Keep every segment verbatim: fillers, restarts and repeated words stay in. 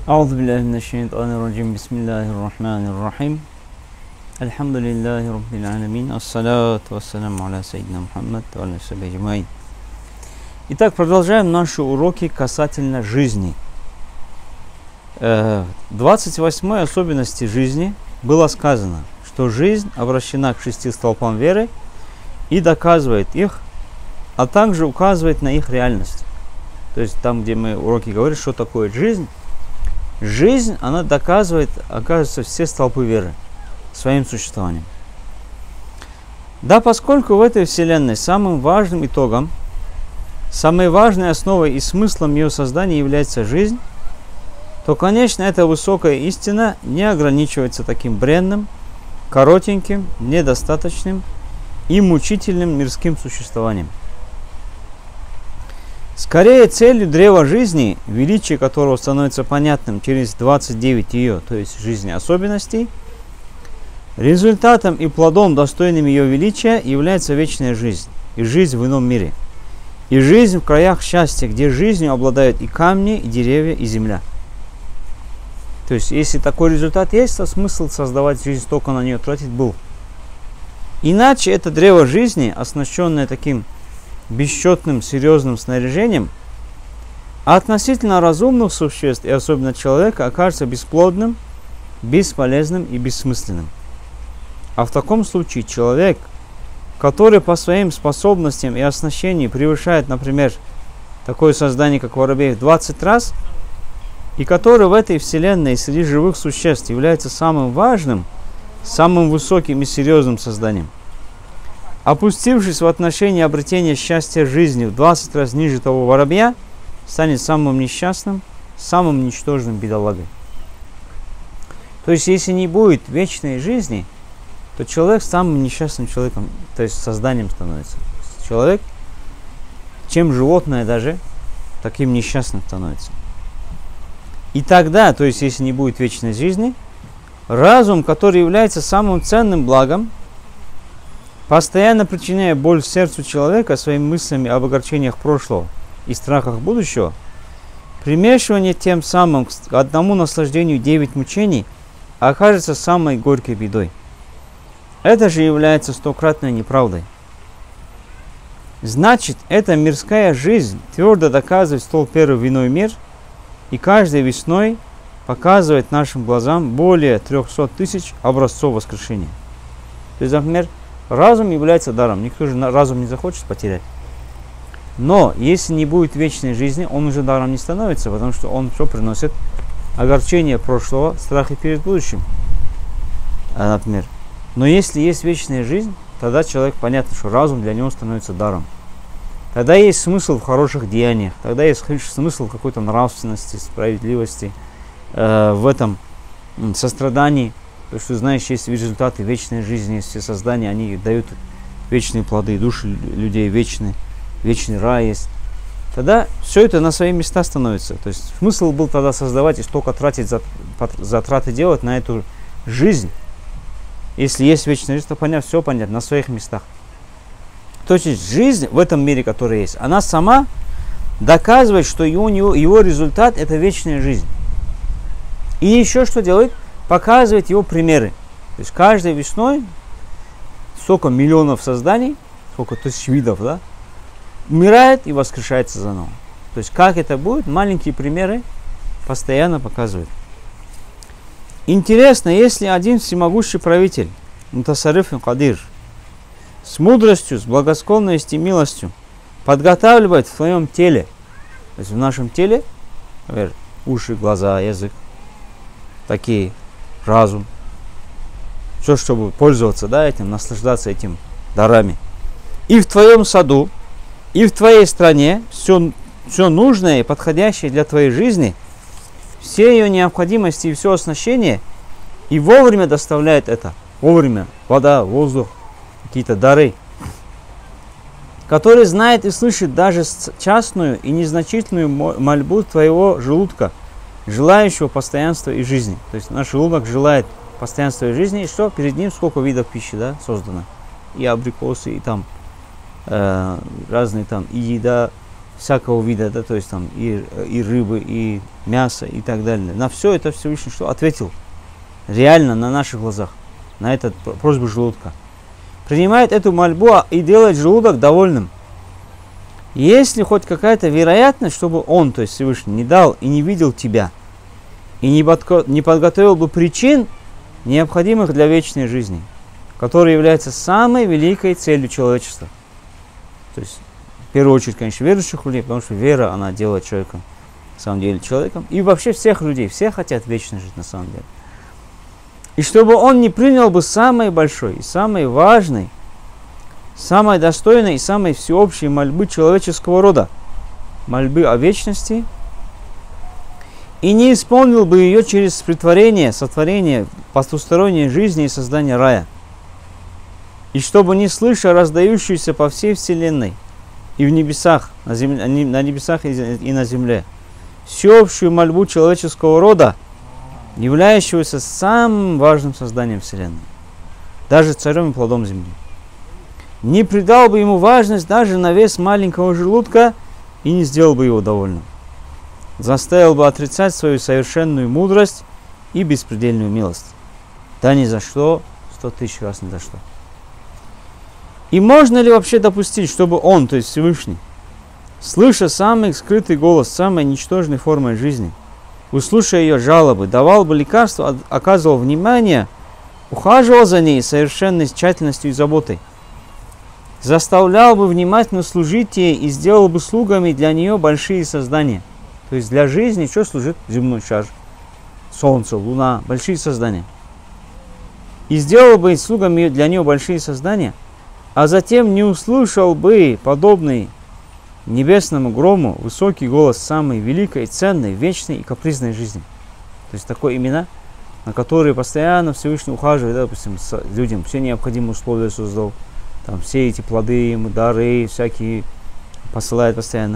Аузу билляхи минаш шайтанир раджим. Бисмиллахир рахманир рахим. Альхамдулиллахи раббил аламин. Ассалату вассаламу аля сайидина Мухаммад ва аля сахбихи аджмаин. Итак, продолжаем наши уроки касательно жизни. В двадцать восьмой особенности жизни было сказано, что жизнь обращена к шести столпам веры и доказывает их, а также указывает на их реальность. То есть там, где мы уроки говорим, что такое жизнь, жизнь, она доказывает, оказывается, все столпы веры своим существованием. Да, поскольку в этой вселенной самым важным итогом, самой важной основой и смыслом ее создания является жизнь, то, конечно, эта высокая истина не ограничивается таким бренным, коротеньким, недостаточным и мучительным мирским существованием. Скорее, целью древа жизни, величие которого становится понятным через двадцать девять ее, то есть жизни особенностей, результатом и плодом, достойным ее величия, является вечная жизнь и жизнь в ином мире, и жизнь в краях счастья, где жизнью обладают и камни, и деревья, и земля. То есть, если такой результат есть, то смысл создавать жизнь, столько на нее тратить был. Иначе это древо жизни, оснащенное таким бесчетным серьезным снаряжением, а относительно разумных существ и особенно человека окажется бесплодным, бесполезным и бессмысленным. А в таком случае человек, который по своим способностям и оснащению превышает, например, такое создание, как воробей, в двадцать раз, и который в этой вселенной среди живых существ является самым важным, самым высоким и серьезным созданием, опустившись в отношении обретения счастья жизни в двадцать раз ниже того воробья, станет самым несчастным, самым ничтожным бедолагой. То есть, если не будет вечной жизни, то человек самым несчастным человеком, то есть созданием становится. Человек, чем животное даже, таким несчастным становится. И тогда, то есть, если не будет вечной жизни, разум, который является самым ценным благом, постоянно причиняя боль сердцу человека своими мыслями об огорчениях прошлого и страхах будущего, примешивание тем самым к одному наслаждению девять мучений окажется самой горькой бедой. Это же является стократной неправдой. Значит, эта мирская жизнь твердо доказывает столб первый в иной мир, и каждой весной показывает нашим глазам более трехсот тысяч образцов воскрешения. То есть, например, разум является даром. Никто же разум не захочет потерять. Но если не будет вечной жизни, он уже даром не становится, потому что он все приносит огорчение прошлого, страхи перед будущим, например. Но если есть вечная жизнь, тогда человек, понятно, что разум для него становится даром. Тогда есть смысл в хороших деяниях, тогда есть смысл в какой-то нравственности, справедливости, э, в этом сострадании. Потому что, знаешь, есть результаты вечной жизни, есть все создания, они дают вечные плоды, души людей вечные, вечный рай есть. Тогда все это на свои места становится. То есть смысл был тогда создавать и столько тратить, затраты делать на эту жизнь. Если есть вечная жизнь, то понятно, все понятно, на своих местах. То есть жизнь в этом мире, который есть, она сама доказывает, что его, его результат – это вечная жизнь. И еще что делает? Показывает его примеры. То есть каждой весной сколько миллионов созданий, сколько тысяч видов, да, умирает и воскрешается заново. То есть как это будет, маленькие примеры постоянно показывают. Интересно, если один всемогущий правитель, Мутасарриф и Кадир, с мудростью, с благосклонностью и милостью подготавливает в твоем теле, то есть в нашем теле, например, уши, глаза, язык, такие, разум, все, чтобы пользоваться, да, этим, наслаждаться этим дарами. И в твоем саду, и в твоей стране все, все нужное и подходящее для твоей жизни, все ее необходимости и все оснащение, и вовремя доставляет это, вовремя, вода, воздух, какие-то дары, который знает и слышит даже частную и незначительную мольбу твоего желудка, желающего постоянства и жизни. То есть наш желудок желает постоянства и жизни, и что? Перед ним сколько видов пищи, да, создано. И абрикосы, и там э, разные там, и еда, всякого вида, да, то есть там и, и рыбы, и мясо, и так далее. На все это Всевышний что ответил? Реально на наших глазах, на эту просьбу желудка. Принимает эту мольбу и делает желудок довольным. Есть ли хоть какая-то вероятность, чтобы он, то есть Всевышний, не дал и не видел тебя, и не, подко- не подготовил бы причин, необходимых для вечной жизни, которая является самой великой целью человечества? То есть, в первую очередь, конечно, верующих людей, потому что вера, она делает человека, на самом деле, человеком. И вообще всех людей, все хотят вечно жить, на самом деле. И чтобы он не принял бы самой большой, и самой важной, самой достойной и самой всеобщей мольбы человеческого рода, мольбы о вечности, и не исполнил бы ее через притворение, сотворение потусторонней жизни и создание рая. И чтобы, не слыша раздающуюся по всей вселенной и в небесах, на, земле, на небесах и на земле, всеобщую мольбу человеческого рода, являющегося самым важным созданием вселенной, даже царем и плодом земли, не придал бы ему важность даже на вес маленького желудка и не сделал бы его довольным, заставил бы отрицать свою совершенную мудрость и беспредельную милость. Да ни за что, сто тысяч раз ни за что. И можно ли вообще допустить, чтобы он, то есть Всевышний, слыша самый скрытый голос самой ничтожной формы жизни, услышав ее жалобы, давал бы лекарства, оказывал внимание, ухаживал за ней совершенной тщательностью и заботой, заставлял бы внимательно служить ей и сделал бы слугами для нее большие создания. То есть для жизни что служит? Земной шар, солнце, луна, большие создания. И сделал бы слугами для нее большие создания, а затем не услышал бы, подобный небесному грому, высокий голос самой великой, ценной, вечной и капризной жизни. То есть такое имена, на которые постоянно Всевышний ухаживает, да, допустим, с людям, все необходимые условия создал, там все эти плоды, ему дары всякие посылает постоянно.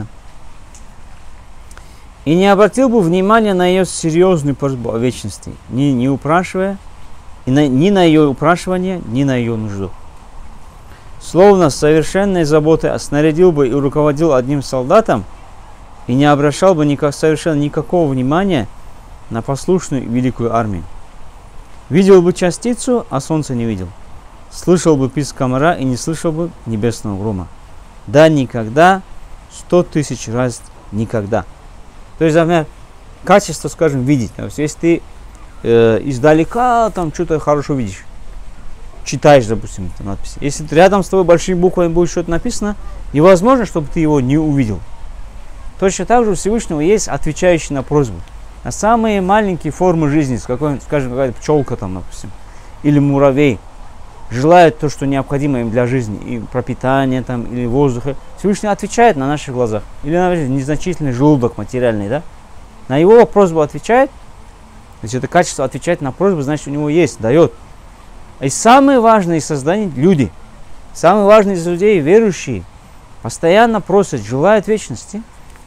И не обратил бы внимания на ее серьезную просьбу о вечности, ни, не упрашивая, и на, ни на ее упрашивание, ни на ее нужду. Словно с совершенной заботой снарядил бы и руководил одним солдатом, и не обращал бы никак, совершенно никакого внимания на послушную и великую армию. Видел бы частицу, а солнце не видел. Слышал бы писк комара и не слышал бы небесного грома. Да никогда, сто тысяч раз никогда. То есть, например, качество, скажем, видеть. То есть, если ты э, издалека там что-то хорошо видишь, читаешь, допустим, эту надпись. Если рядом с тобой большими буквами будет что-то написано, невозможно, чтобы ты его не увидел. Точно так же у Всевышнего есть отвечающий на просьбу. На самые маленькие формы жизни, скажем, какая-то пчелка там, допустим, или муравей, желают то, что необходимо им для жизни, и пропитание там, или воздуха. Всевышний отвечает на наших глазах. Или, например, незначительный желудок материальный, да? На его просьбу отвечает. То есть это качество отвечать на просьбу, значит, у него есть, дает. И самые важные из созданий люди, самые важные из людей, верующие, постоянно просят, желают вечности,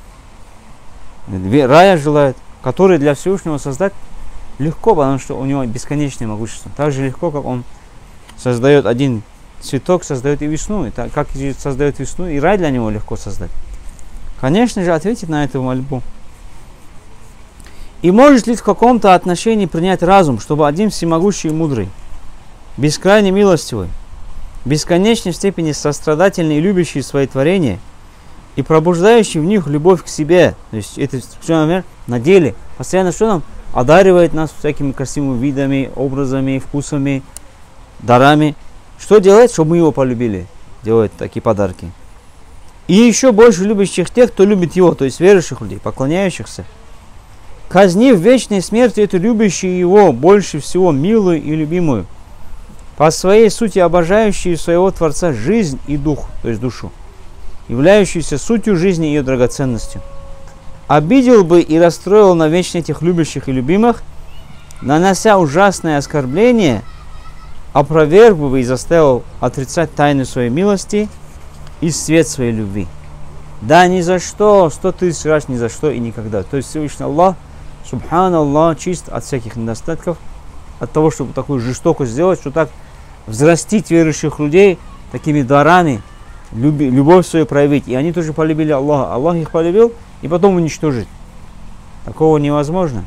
рая желают, который для Всевышнего создать легко, потому что у него бесконечное могущество. Так же легко, как он создает один цветок, создает и весну, и так, как создает весну, и рай для него легко создать. Конечно же, ответить на эту мольбу. И может ли в каком-то отношении принять разум, чтобы один всемогущий и мудрый, бескрайне милостивый, бесконечной степени сострадательный и любящий свои творения и пробуждающий в них любовь к себе, то есть это все, например, на деле, постоянно что нам одаривает нас всякими красивыми видами, образами, вкусами, дарами. Что делает, чтобы мы его полюбили? Делает такие подарки. И еще больше любящих тех, кто любит его, то есть верующих людей, поклоняющихся, казнив вечной смертью эту любящую его, больше всего милую и любимую, по своей сути обожающую своего Творца жизнь и дух, то есть душу, являющуюся сутью жизни и ее драгоценностью. Обидел бы и расстроил навечно этих любящих и любимых, нанося ужасное оскорбление, опроверг бы и заставил отрицать тайну своей милости и свет своей любви. Да ни за что, сто тысяч раз ни за что и никогда. То есть Всевышний Аллах, Субханаллах, чист от всяких недостатков, от того, чтобы такую жестокость сделать, что так взрастить верующих людей такими дарами, люби, любовь свою проявить. И они тоже полюбили Аллаха. Аллах их полюбил и потом уничтожить. Такого невозможно.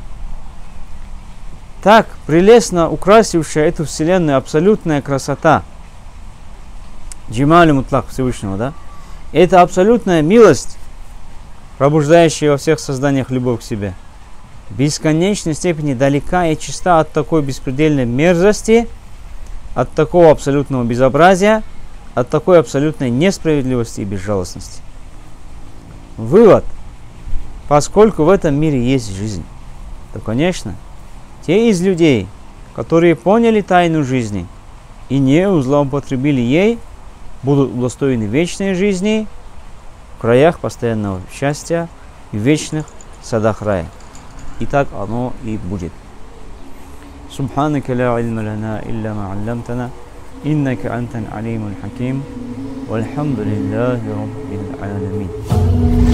Так прелестно украсившая эту вселенную абсолютная красота. Джималь мутлак Всевышнего, да? Это абсолютная милость, пробуждающая во всех созданиях любовь к себе. В бесконечной степени далека и чиста от такой беспредельной мерзости, от такого абсолютного безобразия, от такой абсолютной несправедливости и безжалостности. Вывод. Поскольку в этом мире есть жизнь, то, конечно, те из людей, которые поняли тайну жизни и не злоупотребили ей, будут удостоены вечной жизни в краях постоянного счастья и в вечных садах рая. И так оно и будет. Субханака ла илма лана илля ма алламтана, иннака антан алимул хаким, вальхамду лиллахи раббил аламин.